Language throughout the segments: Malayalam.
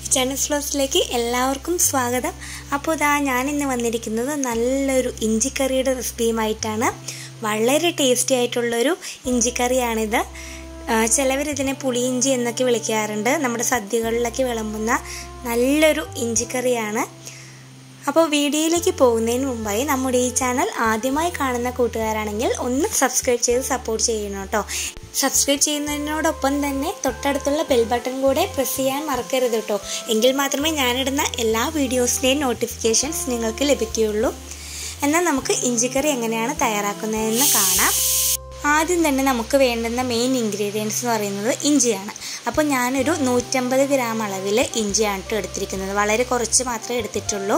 ചാനൽ ഫ്ലോസിലേക്ക് എല്ലാവർക്കും സ്വാഗതം. അപ്പോൾ ഞാൻ ഇന്ന് വന്നിരിക്കുന്നത് നല്ലൊരു ഇഞ്ചിക്കറിയുടെ റെസിപ്പിയുമായിട്ടാണ്. വളരെ ടേസ്റ്റി ആയിട്ടുള്ളൊരു ഇഞ്ചിക്കറിയാണിത്. ചിലവരിതിനെ പുളിയിഞ്ചി എന്നൊക്കെ വിളിക്കാറുണ്ട്. നമ്മുടെ സദ്യകളിലൊക്കെ വിളമ്പുന്ന നല്ലൊരു ഇഞ്ചിക്കറിയാണ്. അപ്പോൾ വീഡിയോയിലേക്ക് പോകുന്നതിന് മുമ്പായി നമ്മുടെ ഈ ചാനൽ ആദ്യമായി കാണുന്ന കൂട്ടുകാരാണെങ്കിൽ ഒന്ന് സബ്സ്ക്രൈബ് ചെയ്ത് സപ്പോർട്ട് ചെയ്യണം കേട്ടോ. സബ്സ്ക്രൈബ് ചെയ്യുന്നതിനോടൊപ്പം തന്നെ തൊട്ടടുത്തുള്ള ബെൽ ബട്ടൺ കൂടെ പ്രസ് ചെയ്യാൻ മറക്കരുത് കേട്ടോ. എങ്കിൽ മാത്രമേ ഞാനിടുന്ന എല്ലാ വീഡിയോസിൻ്റെയും നോട്ടിഫിക്കേഷൻസ് നിങ്ങൾക്ക് ലഭിക്കുകയുള്ളൂ. എന്നാൽ നമുക്ക് ഇഞ്ചിക്കറി എങ്ങനെയാണ് തയ്യാറാക്കുന്നതെന്ന് കാണാം. ആദ്യം തന്നെ നമുക്ക് വേണ്ടുന്ന മെയിൻ ഇൻഗ്രീഡിയൻസ് എന്ന് പറയുന്നത് ഇഞ്ചിയാണ്. അപ്പോൾ ഞാനൊരു 150 ഗ്രാം അളവിൽ ഇഞ്ചിയാണ് എടുത്തിരിക്കുന്നത്. വളരെ കുറച്ച് മാത്രമേ എടുത്തിട്ടുള്ളൂ.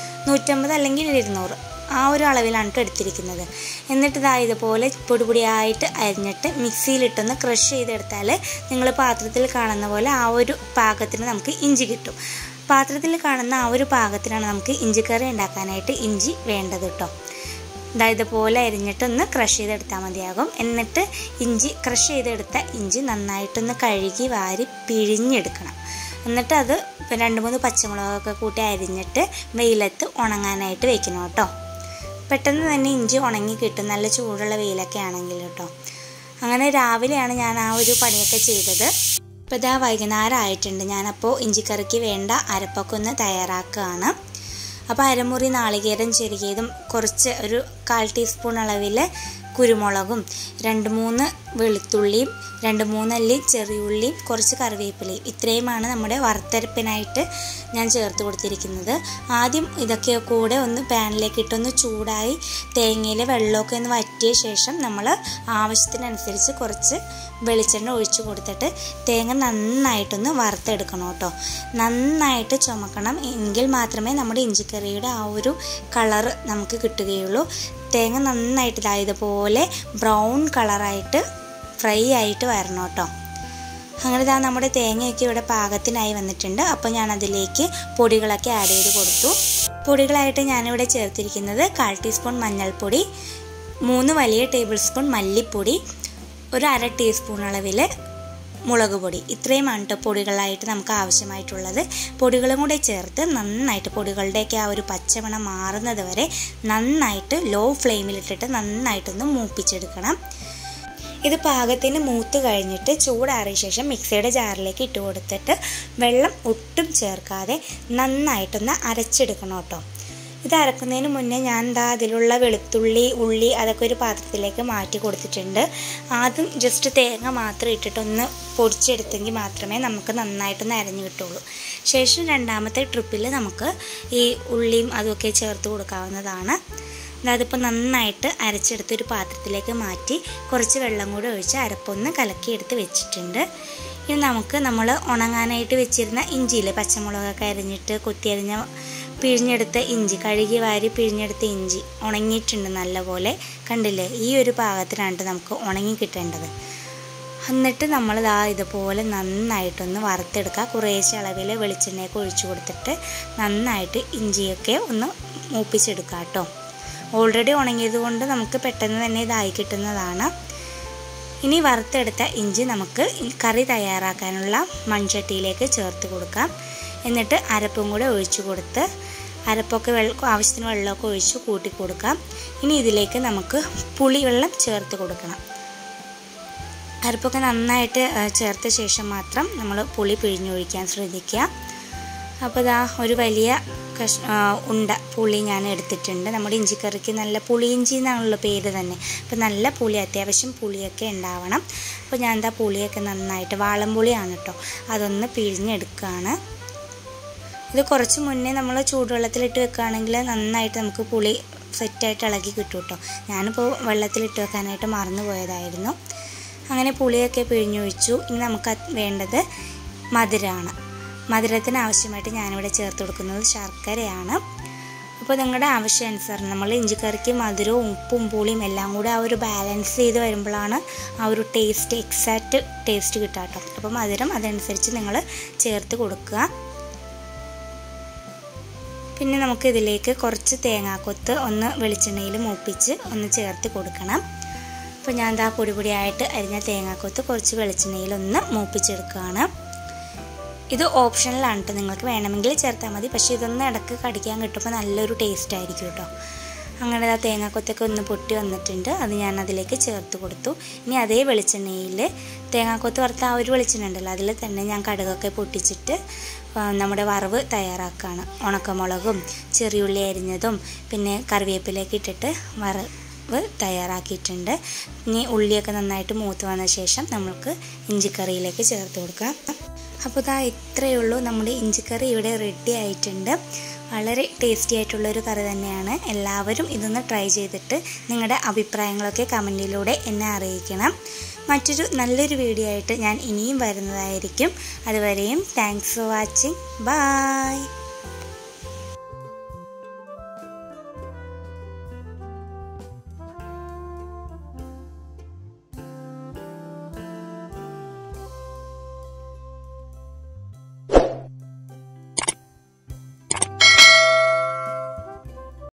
150 അല്ലെങ്കിൽ 200 ആ ഒരു അളവിലാണ് എടുത്തിരിക്കുന്നത്. എന്നിട്ട് ഇതുപോലെ പൊടിപൊടിയായിട്ട് അരിഞ്ഞിട്ട് മിക്സിയിലിട്ടൊന്ന് ക്രഷ് ചെയ്തെടുത്താൽ നിങ്ങൾ പാത്രത്തിൽ കാണുന്ന പോലെ ആ ഒരു പാകത്തിന് നമുക്ക് ഇഞ്ചി കിട്ടും. പാത്രത്തിൽ കാണുന്ന ആ ഒരു പാകത്തിനാണ് നമുക്ക് ഇഞ്ചിക്കറി ഉണ്ടാക്കാനായിട്ട് ഇഞ്ചി വേണ്ടത് കേട്ടോ. ഇതുപോലെ അരിഞ്ഞിട്ടൊന്ന് ക്രഷ് ചെയ്തെടുത്താൽ മതിയാകും. എന്നിട്ട് ക്രഷ് ചെയ്തെടുത്ത ഇഞ്ചി നന്നായിട്ടൊന്ന് കഴുകി വാരി പിഴിഞ്ഞെടുക്കണം. എന്നിട്ട് അത് 2-3 പച്ചമുളകൊക്കെ കൂട്ടി അരിഞ്ഞിട്ട് വെയിലത്ത് ഉണങ്ങാനായിട്ട് വെക്കണം കേട്ടോ. പെട്ടെന്ന് തന്നെ ഇഞ്ചി ഉണങ്ങി കിട്ടും, നല്ല ചൂടുള്ള വെയിലൊക്കെ ആണെങ്കിൽ കേട്ടോ. അങ്ങനെ രാവിലെയാണ് ഞാൻ ആ ഒരു പണിയൊക്കെ ചെയ്തത്. ഇപ്പോൾ വൈകുന്നേരം ആയിട്ടുണ്ട്. ഞാനപ്പോൾ ഇഞ്ചിക്കറിക്ക് വേണ്ട അരപ്പൊക്കെ ഒന്ന് തയ്യാറാക്കുകയാണ്. അപ്പോൾ അരമുറി നാളികേരം ചെറിയതും കുറച്ച് ഒരു 1/4 ടീസ്പൂൺ അളവിൽ കുരുമുളകും 2-3 വെളുത്തുള്ളിയും 2-3 അല്ലി ചെറിയുള്ളിയും കുറച്ച് കറിവേപ്പിലയും ഇത്രയുമാണ് നമ്മുടെ വറുത്തരപ്പിനായിട്ട് ഞാൻ ചേർത്ത് കൊടുത്തിരിക്കുന്നത്. ആദ്യം ഇതൊക്കെ കൂടെ ഒന്ന് പാനിലേക്ക് ഇട്ടൊന്ന് ചൂടായി തേങ്ങയിലെ വെള്ളമൊക്കെ ഒന്ന് വറ്റിയ ശേഷം നമ്മൾ ആവശ്യത്തിനനുസരിച്ച് കുറച്ച് വെളിച്ചെണ്ണ ഒഴിച്ചു കൊടുത്തിട്ട് തേങ്ങ നന്നായിട്ടൊന്ന് വറുത്തെടുക്കണം കേട്ടോ. നന്നായിട്ട് ചുമക്കണം, എങ്കിൽ മാത്രമേ നമ്മുടെ ഇഞ്ചിക്കറിയുടെ ആ ഒരു കളറ് നമുക്ക് കിട്ടുകയുള്ളൂ. തേങ്ങ നന്നായിട്ട് ഇതുപോലെ ബ്രൗൺ കളറായിട്ട് ഫ്രൈ ആയിട്ട് വരണം കേട്ടോ. അങ്ങനെ നമ്മുടെ തേങ്ങയൊക്കെ ഇവിടെ പാകത്തിനായി വന്നിട്ടുണ്ട്. അപ്പോൾ ഞാൻ അതിലേക്ക് പൊടികളൊക്കെ ആഡ് ചെയ്ത് കൊടുത്തു. പൊടികളായിട്ട് ഞാനിവിടെ ചേർത്തിരിക്കുന്നത് 1/4 ടീസ്പൂൺ മഞ്ഞൾപ്പൊടി, 3 വലിയ ടേബിൾ സ്പൂൺ മല്ലിപ്പൊടി, ഒരു 1/2 ടീസ്പൂൺ അളവിൽ മുളക് പൊടി. ഇത്രയുമാണ് കേട്ടോ പൊടികളായിട്ട് നമുക്ക് ആവശ്യമായിട്ടുള്ളത്. പൊടികളും കൂടെ ചേർത്ത് നന്നായിട്ട് പൊടികളുടെയൊക്കെ ആ ഒരു പച്ചമണം മാറുന്നത് വരെ നന്നായിട്ട് ലോ ഫ്ലെയിമിലിട്ടിട്ട് നന്നായിട്ടൊന്ന് മൂപ്പിച്ചെടുക്കണം. ഇത് പാകത്തിന് മൂത്ത് കഴിഞ്ഞിട്ട് ചൂടാറിയ ശേഷം മിക്സിയുടെ ജാറിലേക്ക് ഇട്ട് കൊടുത്തിട്ട് വെള്ളം ഒട്ടും ചേർക്കാതെ നന്നായിട്ടൊന്ന് അരച്ചെടുക്കണം കേട്ടോ. ഇത് അരക്കുന്നതിന് മുന്നേ ഞാൻ അതിലുള്ള വെളുത്തുള്ളി, ഉള്ളി അതൊക്കെ ഒരു പാത്രത്തിലേക്ക് മാറ്റി കൊടുത്തിട്ടുണ്ട്. ആദ്യം ജസ്റ്റ് തേങ്ങ മാത്രം ഇട്ടിട്ടൊന്ന് പൊടിച്ചെടുത്തെങ്കിൽ മാത്രമേ നമുക്ക് നന്നായിട്ടൊന്ന് അരഞ്ഞു കിട്ടുള്ളൂ. ശേഷം രണ്ടാമത്തെ ട്രിപ്പിൽ നമുക്ക് ഈ ഉള്ളിയും അതൊക്കെ ചേർത്ത് കൊടുക്കാവുന്നതാണ്. അതിപ്പോൾ നന്നായിട്ട് അരച്ചെടുത്തൊരു പാത്രത്തിലേക്ക് മാറ്റി കുറച്ച് വെള്ളം കൂടി ഒഴിച്ച് അരപ്പൊന്ന് കലക്കിയെടുത്ത് വെച്ചിട്ടുണ്ട്. ഇനി നമുക്ക് നമ്മൾ ഉണങ്ങാനായിട്ട് വെച്ചിരുന്ന ഇഞ്ചിയിൽ പച്ചമുളകൊക്കെ അരിഞ്ഞിട്ട് കൊത്തിയരിഞ്ഞ പിഴിഞ്ഞെടുത്ത ഇഞ്ചി, കഴുകി വാരി പിഴിഞ്ഞെടുത്ത ഇഞ്ചി ഉണങ്ങിയിട്ടുണ്ട് നല്ലപോലെ. കണ്ടില്ലേ, ഈ ഒരു പാകത്തിനാണ് നമുക്ക് ഉണങ്ങി കിട്ടേണ്ടത്. എന്നിട്ട് നമ്മൾ ഇതുപോലെ നന്നായിട്ടൊന്ന് വറുത്തെടുക്കുക. കുറേശ്ശെ അളവിൽ വെളിച്ചെണ്ണയൊക്കെ ഒഴിച്ചു കൊടുത്തിട്ട് നന്നായിട്ട് ഇഞ്ചിയൊക്കെ ഒന്ന് മൂപ്പിച്ചെടുക്കുക കേട്ടോ. ഓൾറെഡി ഉണങ്ങിയത് കൊണ്ട് നമുക്ക് പെട്ടെന്ന് തന്നെ ഇതായി കിട്ടുന്നതാണ്. ഇനി വറുത്തെടുത്ത ഇഞ്ചി നമുക്ക് കറി തയ്യാറാക്കാനുള്ള മൺചട്ടിയിലേക്ക് ചേർത്ത് കൊടുക്കാം. എന്നിട്ട് അരപ്പും കൂടെ ഒഴിച്ചു കൊടുത്ത് അരപ്പൊക്കെ ആവശ്യത്തിന് വെള്ളമൊക്കെ ഒഴിച്ച് കൂട്ടി കൊടുക്കാം. ഇനി ഇതിലേക്ക് നമുക്ക് പുളിവെള്ളം ചേർത്ത് കൊടുക്കണം. അരപ്പൊക്കെ നന്നായിട്ട് ചേർത്ത ശേഷം മാത്രം നമ്മൾ പുളി പിഴിഞ്ഞൊഴിക്കാൻ ശ്രദ്ധിക്കുക. അപ്പോൾ ഒരു വലിയ ഉണ്ട പുളി ഞാൻ എടുത്തിട്ടുണ്ട്. നമ്മുടെ ഇഞ്ചിക്കറിക്ക് നല്ല പുളിയിഞ്ചി എന്നാണല്ലോ പേര് തന്നെ. അപ്പോൾ നല്ല പുളി, അത്യാവശ്യം പുളിയൊക്കെ ഉണ്ടാവണം. അപ്പോൾ ഞാൻ പുളിയൊക്കെ നന്നായിട്ട്, വാളംപുളിയാണ് കേട്ടോ, അതൊന്ന് പിഴിഞ്ഞെടുക്കുകയാണ്. ഇത് കുറച്ച് മുന്നേ നമ്മൾ ചൂടുവെള്ളത്തിലിട്ട് വെക്കുകയാണെങ്കിൽ നന്നായിട്ട് നമുക്ക് പുളി സെറ്റായിട്ട് ഇളകി കിട്ടും കേട്ടോ. ഞാനിപ്പോൾ വെള്ളത്തിലിട്ട് വെക്കാനായിട്ട് മറന്നു പോയതായിരുന്നു. അങ്ങനെ പുളിയൊക്കെ പിഴിഞ്ഞൊഴിച്ചു. ഇനി നമുക്ക് വേണ്ടത് മധുരമാണ്. മധുരത്തിന് ആവശ്യമായിട്ട് ഞാനിവിടെ ചേർത്ത് കൊടുക്കുന്നത് ശർക്കരയാണ്. അപ്പോൾ നിങ്ങളുടെ ആവശ്യാനുസരണം നമ്മൾ ഇഞ്ചിക്കറിക്ക് മധുരവും ഉപ്പും പുളിയും എല്ലാം കൂടെ ആ ഒരു ബാലൻസ് ചെയ്ത് വരുമ്പോഴാണ് ആ ഒരു എക്സാക്റ്റ് ടേസ്റ്റ് കിട്ടുക കേട്ടോ. അപ്പോൾ മധുരം അതനുസരിച്ച് നിങ്ങൾ ചേർത്ത് കൊടുക്കുക. പിന്നെ നമുക്ക് ഇതിലേക്ക് കുറച്ച് തേങ്ങാക്കൊത്ത് ഒന്ന് വെളിച്ചെണ്ണയിൽ മൂപ്പിച്ച് ഒന്ന് ചേർത്ത് കൊടുക്കണം. അപ്പോൾ ഞാൻ പൊടിപൊടിയായിട്ട് അരിഞ്ഞ തേങ്ങാക്കൊത്ത് കുറച്ച് വെളിച്ചെണ്ണയിൽ ഒന്ന് മൂപ്പിച്ചെടുക്കുകയാണ്. ഇത് ഓപ്ഷണലാണ് കേട്ടോ, നിങ്ങൾക്ക് വേണമെങ്കിൽ ചേർത്താൽ മതി. പക്ഷേ ഇതൊന്ന് ഇടയ്ക്ക് കടിക്കാൻ കിട്ടുമ്പോൾ നല്ലൊരു ടേസ്റ്റ് ആയിരിക്കും കേട്ടോ. അങ്ങനെ ആ തേങ്ങാക്കൊത്തൊക്കെ ഒന്ന് പൊട്ടി വന്നിട്ടുണ്ട്. അത് ഞാൻ അതിലേക്ക് ചേർത്ത് കൊടുത്തു. ഇനി അതേ വെളിച്ചെണ്ണയിൽ തേങ്ങാക്കൊത്ത് വറുത്ത ആ ഒരു വെളിച്ചെണ്ണ ഉണ്ടല്ലോ, അതിൽ തന്നെ ഞാൻ കടുകൊക്കെ പൊട്ടിച്ചിട്ട് നമ്മുടെ വറവ് തയ്യാറാക്കുകയാണ്. ഉണക്കമുളകും ചെറിയുള്ളി അരിഞ്ഞതും പിന്നെ കറിവേപ്പിലേക്ക് ഇട്ടിട്ട് വറവ് തയ്യാറാക്കിയിട്ടുണ്ട്. ഇനി ഉള്ളിയൊക്കെ നന്നായിട്ട് മൂത്ത് വന്ന ശേഷം നമുക്ക് ഇഞ്ചിക്കറിയിലേക്ക് ചേർത്ത് കൊടുക്കാം. അപ്പോൾ ഇതാ ഇത്രയേ ഉള്ളൂ, നമ്മുടെ ഇഞ്ചിക്കറി ഇവിടെ റെഡി ആയിട്ടുണ്ട്. വളരെ ടേസ്റ്റി ആയിട്ടുള്ളൊരു കറി തന്നെയാണ്. എല്ലാവരും ഇതൊന്ന് ട്രൈ ചെയ്തിട്ട് നിങ്ങളുടെ അഭിപ്രായങ്ങളൊക്കെ കമൻറ്റിലൂടെ എന്നെ അറിയിക്കണം. മറ്റൊരു നല്ലൊരു വീഡിയോ ആയിട്ട് ഞാൻ ഇനിയും വരുന്നതായിരിക്കും. അതുവരെയും താങ്ക്സ് ഫോർ വാച്ചിങ്. ബൈ.